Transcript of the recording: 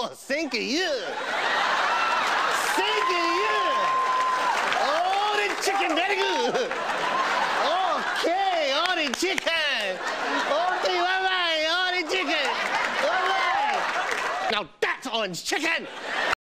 Oh, thank you. Thank you. Orange chicken, very good. Okay, orange chicken. Okay, bye-bye, orange chicken. Bye-bye. Now that's orange chicken.